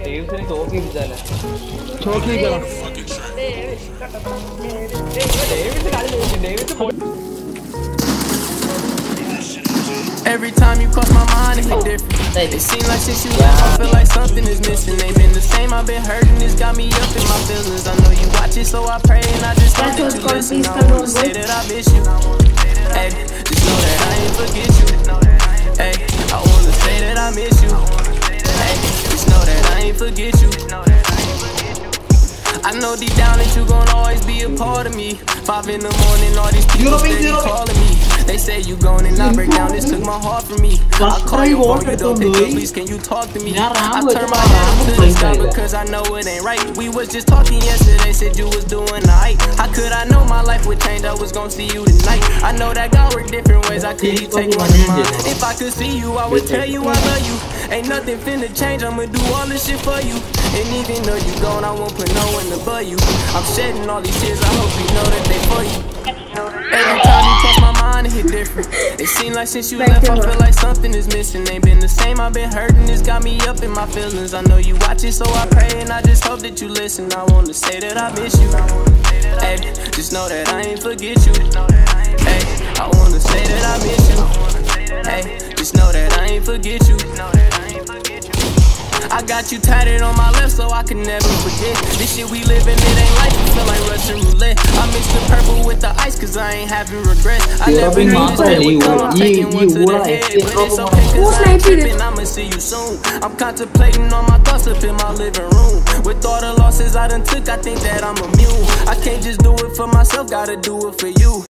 ഡേവിസിനെ തോക്കിച്ചാലേ Davis കളി നോക്കി Davis Every time you cross my mind, it hit different. It seems like since you left, I feel like something is missing. Ain't been the same, I've been hurting, it's got me up in my feelings. I know you watch it, so I pray and I just hope that you listen. I wanna say that I miss you. Hey, just know that I ain't forget you. Hey, I wanna say that I miss you. Hey, just know that I ain't forget you. I know deep down that you gon' always be a part of me. 5 in the morning, all these people steady calling me. They say you gone and I break down, this took my heart from me. I call you phone, you don't pick up, please can you talk to me? I turn my head up to the sky because I know it ain't right. We was just talking yesterday, said you was doing alright. How could I know my life would change, I was gon' see you tonight. I know that God work different ways, I could take one of mine. If I could see you, I would tell you I love you. Ain't nothing finna change, I'ma do all this shit for you. And even though you gone, I won't put no one above you. I'm shedding all these tears, I hope you know that they for you. Every time you cross my mind, it hit different. It seems like since you left, I feel like something is missing. Ain't been the same, I've been hurting, it's got me up in my feelings. I know you watch it, so I pray and I just hope that you listen. I wanna say that I miss you. Hey, just know that I ain't forget you. Hey, I wanna say that I miss you. Hey, just know that I ain't forget you. I got you tatted on my left so I can never forget. This shit we living, it ain't like it feel like Russian roulette. I mix the purple with the ice cause I ain't having regrets. I never knew this day would come, I'm taking one to the head. But it's okay cause I ain't tripping, I'ma see you soon. I'm contemplating on my thoughts up in my living room. With all the losses I done took, I think that I'm immune. I can't just do it for myself, gotta do it for you.